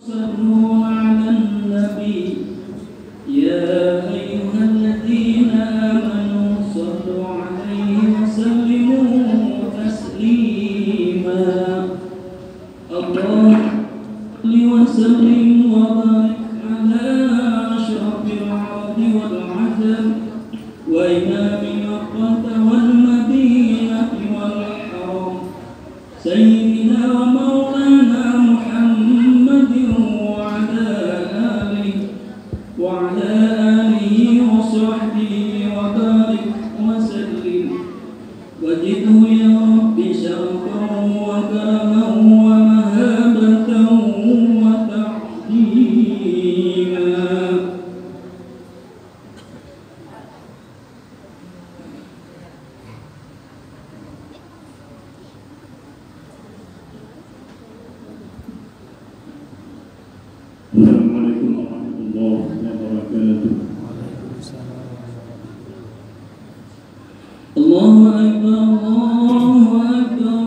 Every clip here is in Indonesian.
صلوا على النبي يا أيها الذين آمنوا صلوا عليه وسلموا تسليما اللهم صل وسلم وبارك على أشرف العرب والعجم وإمام مكة والمدينة والحرم سيدنا ومولانا محمد وعلى آله وصحبه وبارك وسلم وجده يا رب شرفا وكرما ومهابة وتعظيما. Assalamualaikum warahmatullahi wabarakatuh. Allahu Akbar, Allahu Akbar,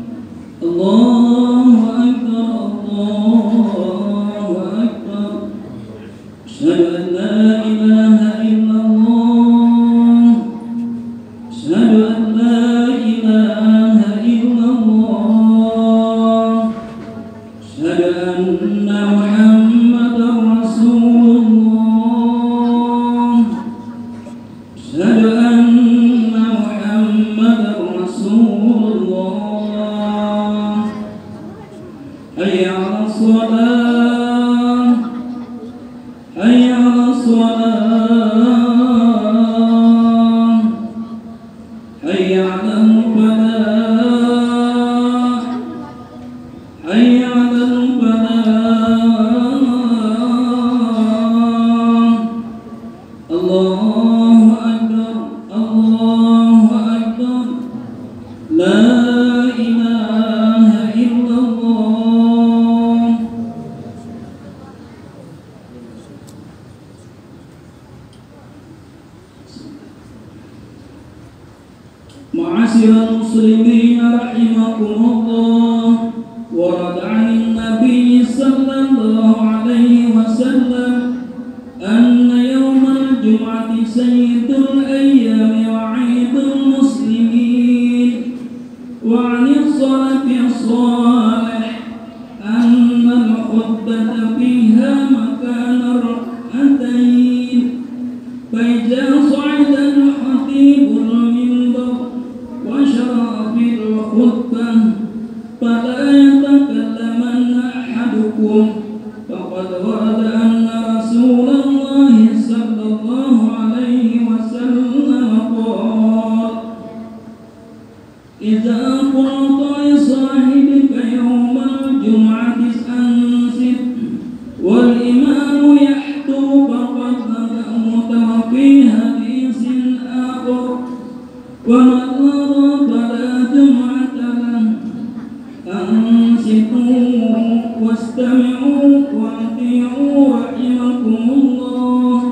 Allahu Akbar, Allahu Akbar. Asyhadu an la ilaha illallah, asyhadu an la ilaha illallah, asyhadu anna Muhammadar Rasulullah, asyhadu anna Muhammadar Rasulullah. Hayya 'alas shalah, hayya 'alas shalah, hayya 'alal falah, hayya 'alal falah. Allahu Akbar, Allahu Akbar, la ilaha illallah. Ma'asyiral muslimin rahimakumullah, warad 'anil nabiy sallallahu alaihi wasallam anna yawmal jum'ati sayyidul ayyami wa 'idul muslimin wa 'anil salafi as-salih anna al-khutbata fiha makana rak'atayn fa idza sa'ida al-khatibul minbar wa shara'a fil khutbah fala yatakallamanna ahadukum faqad warada anna Rasulullah sallallahu alaihi wasallam qala idza qulta li sahibika yawmal jum'ati ansit wal imamu yahtub faqad nadamta fi hadithin akhar wa man fala jum'ata lahu ansitu wastami'u wa ati'u rahimakumullah.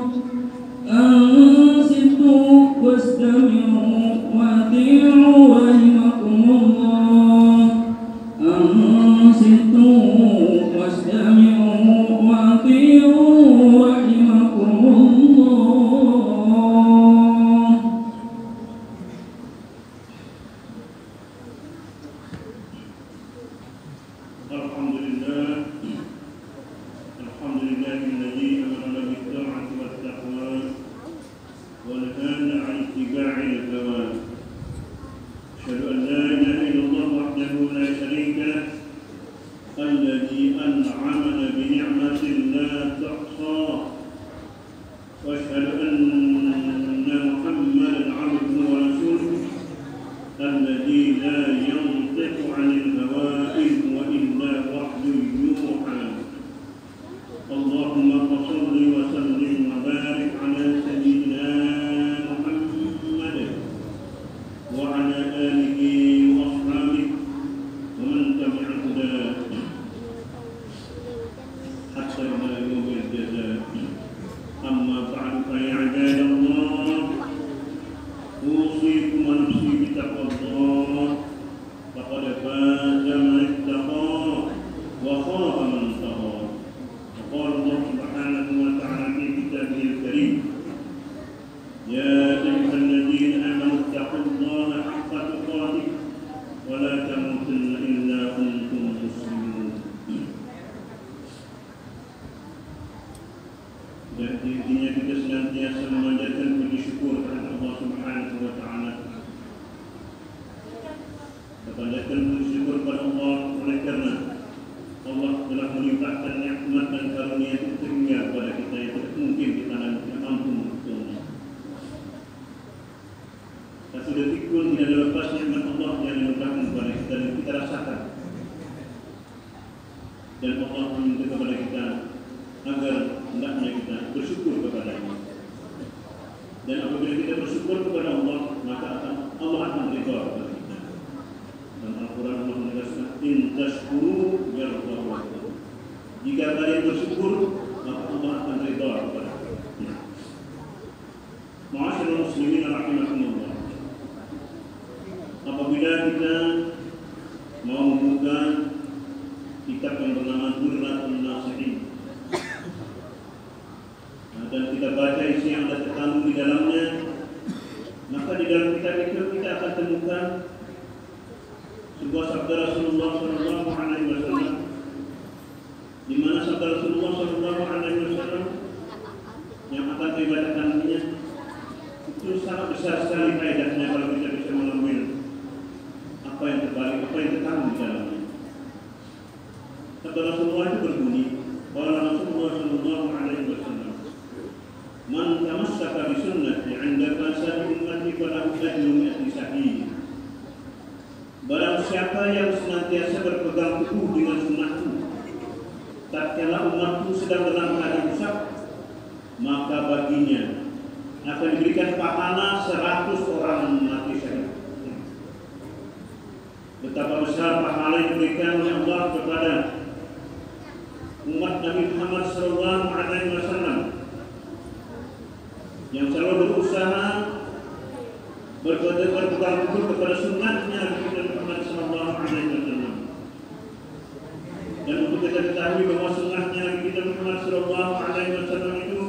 Ansitu wastami'u wa ati'u rahimakumullah. Ansitu wastami'u wa ati'u rahimakumullah. Alhamdulillahilladzi amara bit-ta'ati wat-taqwa wa nahana 'an ittiba'il hawa. Asyhadu an la ilaha illallah wahdahu la syarika lah, alladzi an'amana bi ni'matin la tuhsa. Wa asyhadu anna Muhammadan 'abduhu wa rasuluhu alladzi la yantiqu 'anil hawa in huwa illa wahyun yuha. اللهم صل وسلم وبارك على سيدنا محمد dan intinya kita senantiasa memanjatkan puji syukur kepada Allah Subhanahu wa Ta'ala. Kita panjatkan puji syukur kepada Allah oleh karena Allah telah melimpahkan nikmat dan karunia itu kepada kita yang tidak mungkin kita nanti mampu menghitungnya. Satu detik pun tidak ada lepas nikmat Allah yang dilimpahkan kepada kita dan kita rasakan. Dan Allah meminta kepada kita agar hendaknya kita bersyukur kepada-Nya. Dan apabila kita bersyukur kepada Allah, maka Allah akan ridha kepada kita. Dan Al-Quran Allah menegaskan, in tashkuru yardahu lakum. Jika kalian bersyukur, maka Allah akan ridha kepada kita. Ma'asyiral muslimin rahimakumullah. Apabila kita mau membuka kitab yang bernama Durratun Nasihin dan kita baca isi yang ada terkandung di dalamnya, maka di dalam kitab itu kita akan temukan sebuah sabda Rasulullah SAW, di mana sabda Rasulullah SAW yang akan dibacakannya itu sangat besar sekali faedahnya kalau kita bisa mengambil apa yang terbalik, apa yang terkandung di dalamnya. Sabda Rasulullah itu berbunyi, qala Rasulullah SAW, man tamassaka bi sunnati 'inda fasadi ummati falahu ajru mi'ati syahid. Barang siapa yang senantiasa berpegang teguh dengan sunnahku tatkala umatku sedang dalam keadaan rusak, maka baginya akan diberikan pahala 100 orang mati syahid. Betapa besar pahala yang diberikan oleh Allah kepada umat Nabi Muhammad SAW yang selalu berusaha berpegang teguh kepada sunnahnya Nabi Muhammad SAW. Dan untuk kita ketahui bahwa sunnahnya Nabi Muhammad SAW itu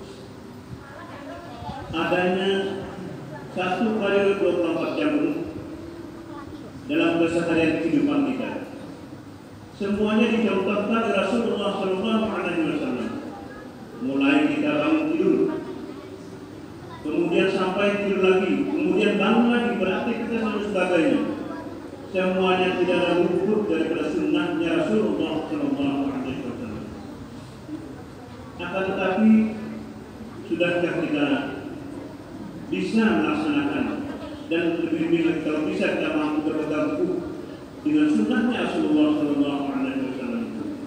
adanya 1 kali 24 jam dalam keseharian kehidupan kita. Semuanya dicontohkan oleh Rasulullah SAW. Mulai kita bangun tidur, kemudian sampai tidur lagi, kemudian bangun lagi, beraktivitas dan sebagainya. Semuanya tidak ada luput daripada sunnahnya Rasulullah SAW. Akan tetapi, sudahkah kita bisa melaksanakan dan lebih lagi kalau bisa kita mampu berpegang teguh dengan sunnahnya Rasulullah SAW.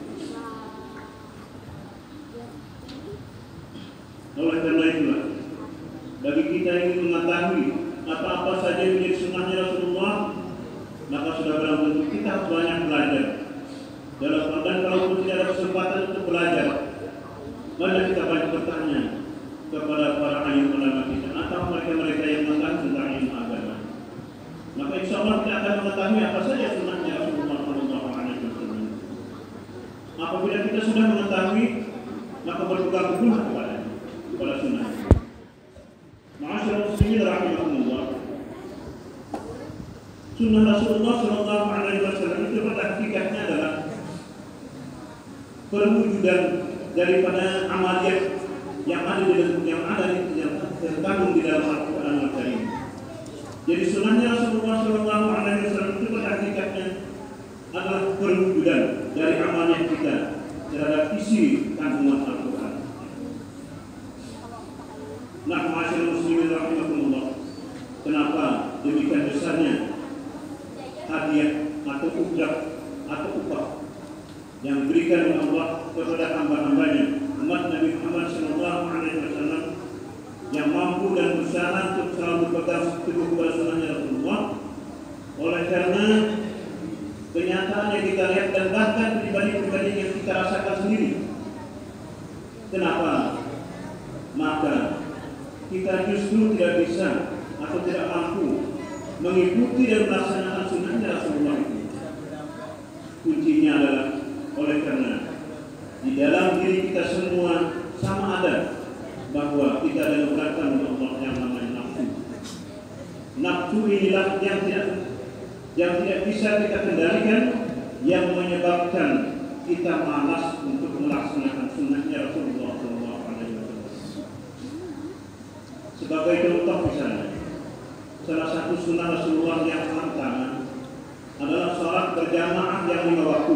Oleh karena itulah, bagi kita yang ingin mengetahui apa-apa saja yang menjadi sunnahnya Rasulullah, maka sudah barang tentu kita harus banyak belajar. Dan kalaupun tidak ada kesempatan untuk belajar, maka kita banyak bertanya kepada para alim ulama kita atau mereka-mereka yang mengetahui tentang ilmu agama. Maka insya Allah kita akan mengetahui apa saja sunnahnya Rasulullah SAW. Apabila kita sudah mengetahui, maka berpegang teguh kepada sunnah. Ma'asyiral muslimin rahimakumullah. Sunnah Rasulullah SAW itu pada hakikatnya adalah perwujudan daripada amaliyah yang terkandung di dalam Al-Quran Al-Karim. Jadi sunnahnya Rasulullah SAW itu pada hakikatnya adalah perwujudan dari amaliyah kita terhadap isi kandungan Al-Quran. Nah, ma'asyiral muslimin rahimakumullah, kenapa demikian besarnya hadiah atau ujrah atau upah yang diberikan oleh Allah kepada hamba-hambanya umat Nabi Muhammad SAW yang mampu dan berusaha untuk selalu berpegang teguh kepada sunnahnya Rasulullah. Oleh karena kenyataan yang kita lihat dan bahkan pribadi-pribadi yang kita rasakan sendiri. Kenapa? Maka kita justru tidak bisa atau tidak mampu mengikuti dan melaksanakan sunnahnya Rasulullah itu. Kuncinya adalah oleh karena di dalam diri kita semua sama ada bahwa kita ada keberatan oleh Allah yang namanya nafsu. Nafsu inilah yang tidak bisa kita kendalikan, yang menyebabkan kita malas untuk melaksanakan sunnahnya Rasulullah SAW. Sebagai contoh misalnya, salah satu sunnah Rasulullah yang sangat utama adalah sholat berjamaah yang 5 waktu.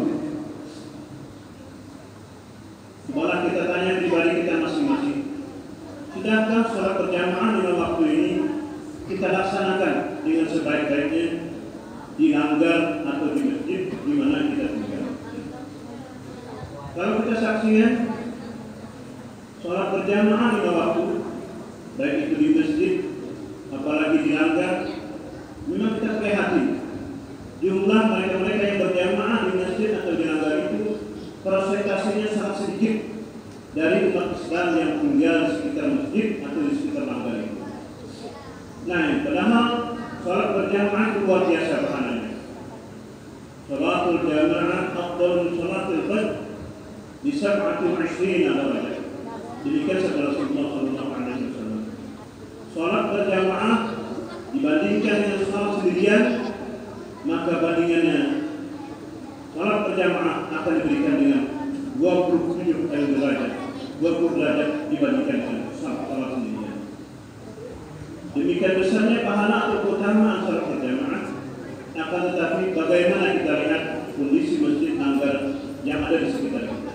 Malah kita tanya pribadi kita masing-masing, sudahkah sholat berjamaah 5 waktu ini kita laksanakan dengan sebaik-baiknya di langgar atau di masjid di mana kita tinggal? Kalau kita saksikan sholat berjamaah 5 waktu, baik itu di masjid apalagi di langgar, memang kita prihatin. Jumlah mereka-mereka yang berjamaah di masjid atau di langgar itu persentasenya sangat sedikit dari umat Islam yang tinggal di sekitar masjid atau di sekitar langgar itu. Nah, padahal sholat berjamaah itu luar biasa pahalanya. Sholatul jamaah afdal min sholatil fard di 27 derajat. Demikian sabda Rasulullah sallallahu alaihi wasallam. Sholat berjamaah dibandingkan dengan sholat sendirian, maka bandingannya sholat berjamaah akan diberikan dengan 27 derajat, 20 derajat dibandingkan dengan sholat sendirian. Demikian besarnya pahala atau keutamaan sholat berjamaah. Akan tetapi bagaimana kita lihat kondisi masjid langgar yang ada di sekitar kita?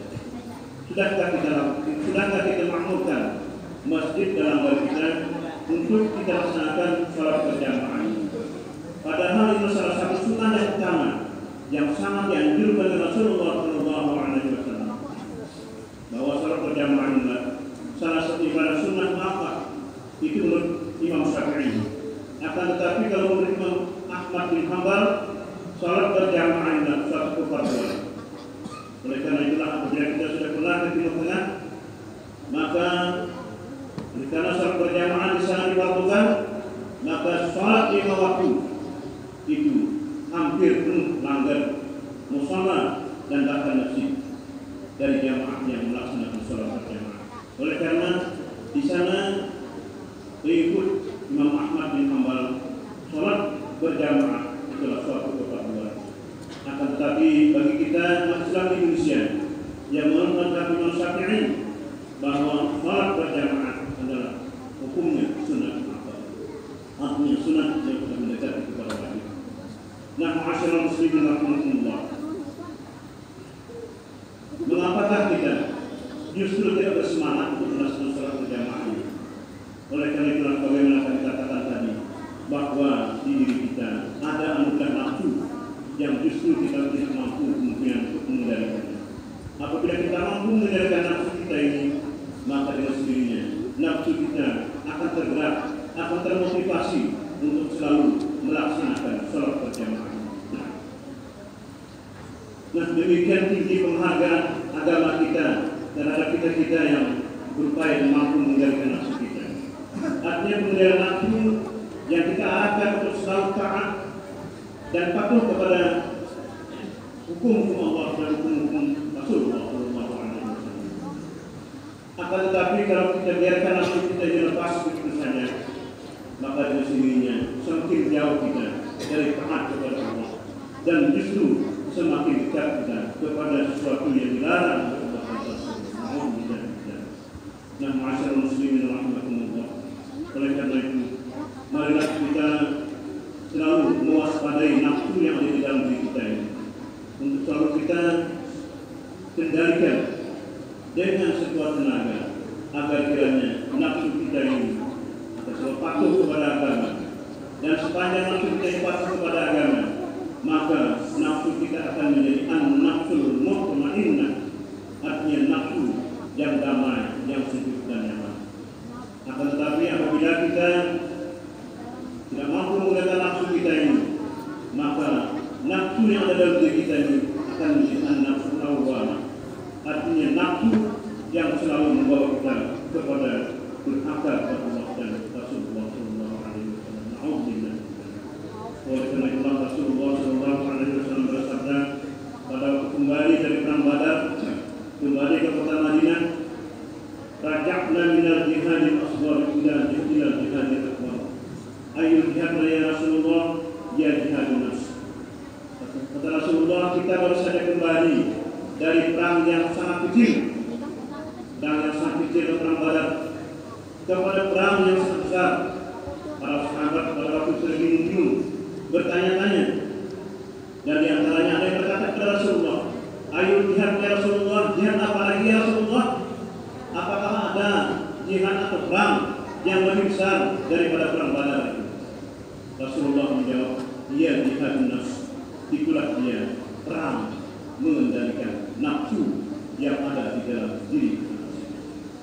Sudahkah kita makmurkan masjid dalam langgar kita untuk kita laksanakan sholat berjamaah? Padahal itu salah satu sunnah yang utama yang sangat dianjurkan oleh Rasulullah SAW, bahwa sholat berjamaah adalah salah satu ibadah sunnah muakkad. Itu menurut Imam Syafi'i. Akan tetapi kalau menurut Imam Ahmad bin Hanbal, sholat berjamaah adalah suatu kefarduan. Oleh karena itulah apabila kita sudah kelar ke Timur Tengah, maka karena sholat berjamaah di sana diwartakan, maka sholat 5 waktu itu hampir penuh langgar, musalla dan bahkan masjid dari jamaah yang melaksanakan sholat berjamaah. Oleh karena di sana diikut Imam Ahmad bin Hanbal, sholat berjamaah itulah suatu kefarduan. Akan tetapi bagi kita umat Islam di Indonesia yang menurut Imam Syafi'i bahwa sholat berjamaah adalah hukumnya sunnah muakkad, artinya sunnah yang sudah mendekati kepada wajib. Nah, ma'asyiral muslimin rahimakumullah, mengapakah kita justru tidak bersemangat untuk melaksanakan sholat berjamaah ini? Oleh karena itulah bagaimana kita katakan tadi, bahwa di diri kita ada anugerah nafsu yang justru kita tidak mampu kemudian untuk mengendalikannya. Apabila kita mampu mengendalikan nafsu kita ini, maka dengan sendirinya nafsu kita akan tergerak, akan termotivasi untuk selalu melaksanakan sholat berjamaah. Nah, demikian tinggi penghargaan agama kita terhadap kita yang berupaya mampu mengendalikan nafsu kita. Artinya pengendalian nafsu yang kita arahkan untuk selalu taat dan patuh kepada hukum Allah dan hukum Rasulullah SAW. Akan tetapi kalau kita biarkan nafsu kita dilepas begitu saja, maka dengan sendirinya semakin jauh kita dari taat kepada Allah dan justru semakin dekat kita kepada sesuatu yang dilarang oleh Allah SWT. Nah, ma'asyiral muslimin rahimakumullah, oleh karena itu marilah kita selalu mewaspadai nafsu yang ada di dalam diri kita ini, untuk selalu kita kendalikan dengan sekuat tenaga agar kiranya nafsu kita ini akan selalu patuh kepada agama. Dan sepanjang nafsu kita ini patuh kepada agama, maka nafsu kita akan menjadi an-nafsul mutmainnah, artinya nafsu yang damai, yang sejuk dan nyaman. Akan tetapi apabila kita tidak mampu menggunakan nafsu kita ini, maka nafsu yang ada dalam diri kita ini akan menjadi an-nafsul lawwamah, artinya nafsu yang selalu membawa kita kepada durhaka kepada Allah dan Rasulullah SAW. Alhamdulillah. Oleh karena itulah Rasulullah SAW bersabda pada waktu kembali dari perang Badar, kembali ke kota Madinah, raja'na minal jihadil asghar ila jihadil akbar. Ayyul jihad ya Rasulullah? Ya jihadun nafs. Kata Rasulullah, kita baru saja kembali dari perang yang sangat kecil, perang Badar, kepada perang yang sangat besar, perang yang lebih besar daripada perang Badar itu. Rasulullah menjawab, "Iya, jihad nafs. Itulah dia perang mengendalikan nafsu yang ada di dalam diri manusia."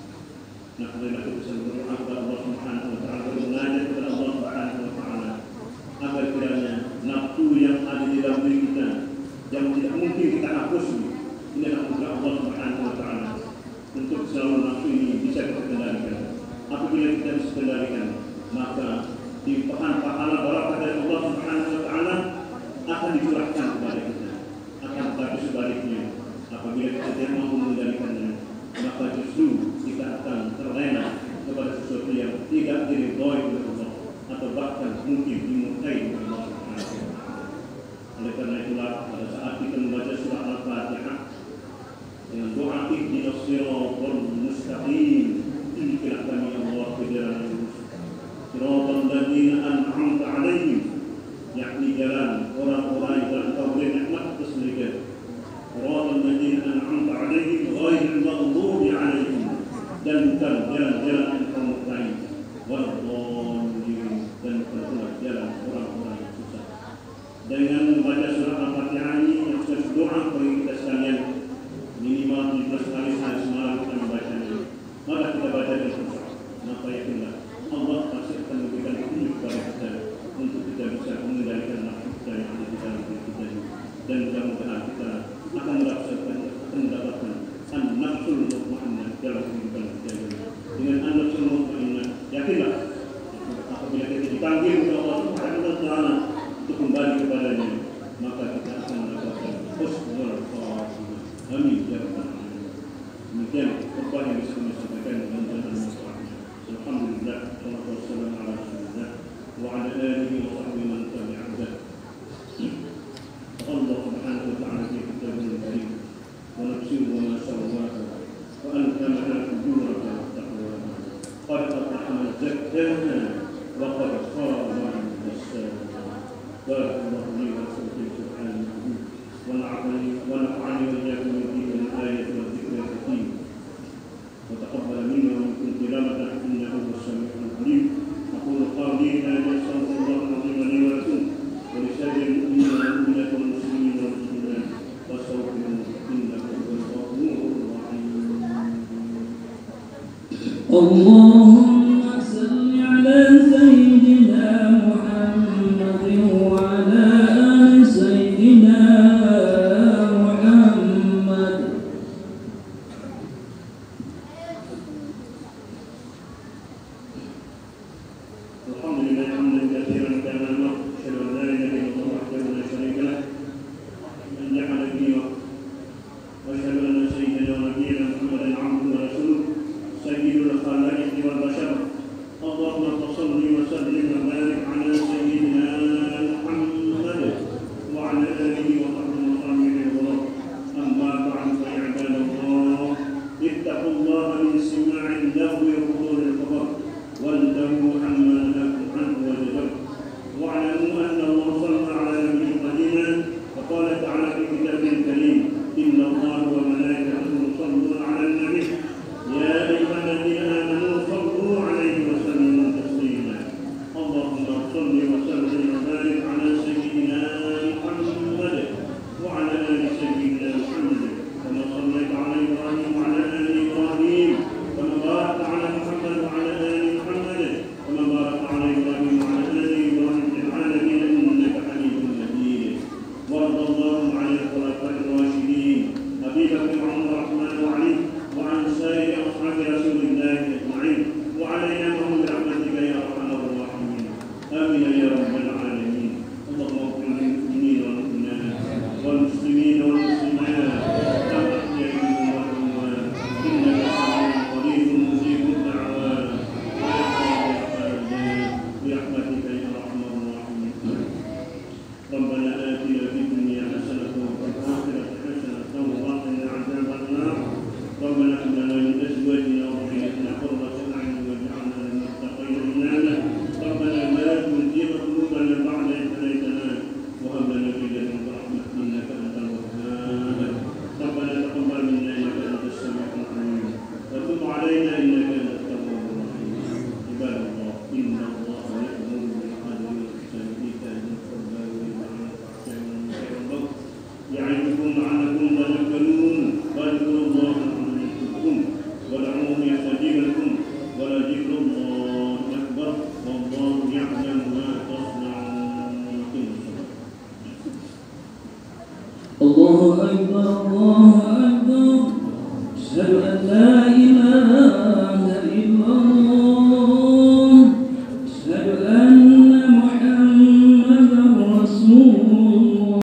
Nah, marilah kita berdoa kepada Allah Subhanahu wa taala, mengajak kepada Allah Subhanahu wa taala agar kiranya nafsu yang ada di dalam diri kita yang tidak mungkin kita hapus ini adalah anugerah Allah Subhanahu wa taala untuk selalu nafsu ini bisa kita kendalikan. Apabila kita bisa kendalikan, maka limpahan pahala barakah dari Allah Subhanahu wa taala akan dicurahkan kepada kita. Akan tetapi sebaliknya, apabila kita tidak mampu mengendalikannya, maka justru kita akan terlena kepada sesuatu yang tidak diridhoi oleh Allah atau bahkan mungkin dimurkai oleh Allah Subhanahu wa taala. Oleh karena itulah pada saat kita membaca surah Al-Fatihah dengan doa ihdinas siratal mustaqim, tunjukkanlah kami Allah ke jalan yang lurus. Siratal ladzina an'amta 'alaihim, yakni jalan orang-orang yang telah Engkau beri nikmat atas mereka. Siratal ladzina an'amta 'alaihim ghairil maghdubi 'alaihim, dan bukan jalan-jalan yang Engkau murkai. Waladhdallin, dan bukan pula jalan orang-orang yang susah. Dengan membaca surah Al-Fatihah ini yang saya doa bagi kita sekalian, minimal 17 kali sehari semalam kita membacanya. Maka kita baca dengan khusyuk, maka yakinlah Allah pasti akan memberikan petunjuk kepada kita untuk kita bisa mengendalikan nafsu kita yang ada di dalam diri kita ini. Dan mudah-mudahan kita akan mendapatkan an-nafsul mutmainnah dalam kehidupan kita ini. Dengan an-nafsul mutmainnah, yakinlah apabila kita dipanggil oleh Allah Subhanahu wa taala untuk kembali kepadanya, maka kita akan mendapatkan husnul khatimah. Amin ya rabbal alamin. Demikian khutbah yang bisa kami sampaikan dengan jalan manfaatnya. Alhamdulillah, wassalatu wassalamu ala rasulillah wa ala alihi wa sahbihi man tabi'ahu. Allah Subhanahu wa ta'ala fi kitabihil karim wa nafsihi wa ma sawwaha wa alhamaha fujuraha wa taqwaha. Qad aflaha man zakkaha wa qad khaba man dassaha. Barakallahu li wa lakum fi subhanahu wa nafa'ani wa iyyakum bil ayati wa dhikril hakim. وتقبل منا ومنكم تلاوته انه هو السميع العليم. اقول قولي هذا واستغفر الله العظيم لي ولكم ولسائر المؤمنين والمؤمنات والمسلمين والمسلمات واستغفروه انه هو الغفور الرحيم. اللهم صل على سيدنا محمد وعلى آل سيدنا محمد. Alhamdulillah hamdan katsiran kama nu'minu asyhadu an la ilaha illallah wahdahu la syarika lah man ja'ala bihi wa asyhadu anna sayyidana wa nabiyyana Muhammadan 'abduhu wa rasuluh sayyidul khalaiqi wal bashar. Allahumma shalli wa sallim wa barik 'ala sayyidina Muhammad wa 'ala alihi wa sahbihi wa sallam. Amma ba'du fa ya ibadallah, ittaqullaha min sima'il lahwi wa huduril khabar وانتهوا عما نهاكم عنه وزجر. واعلموا ان الله صلى على نبيه قديما وقال تعالى في كتابه الكريم ان الله وملائكته يصلون على النبي يا ايها الذين امنوا صلوا عليه وسلموا تسليما. اللهم صل وسلم وبارك على سيدنا محمد وعلى ال سيدنا محمد كما صليت على ابراهيم وعلى ال ابراهيم كما باركت على محمد وعلى ال كما باركت على ابراهيم وعلى ال ابراهيم في العالمين انك حميد مجيد. وارض اللهم عن الخلفاء الراشدين ابي بكر وعمر وعثمان وعلي وعن سائر اصحاب رسول الله اجمعين وعلينا معهم برحمتك يا ارحم الراحمين. امين يا رب العالمين. اللهم اغفر للمؤمنين والمؤمنات والمسلمين والمسلمات الاحياء منهم والاموات انك سميع قريب مجيب الدعوات برحمتك يا ارحم الراحمين. ربنا آتنا في الدنيا حسنة وفي الآخرة حسنة وقنا عذاب النار. ربنا هب لنا من أزواجنا وذريتنا قرة أعين واجعلنا للمتقين إماما. ربنا لا تزغ قلوبنا بعد إذ هديتنا وهب لنا من لدنك رحمة إنك أنت الوهاب. ربنا تقبل منا إنك أنت السميع العليم وتب علينا إنك أنت التواب الرحيم. لا إله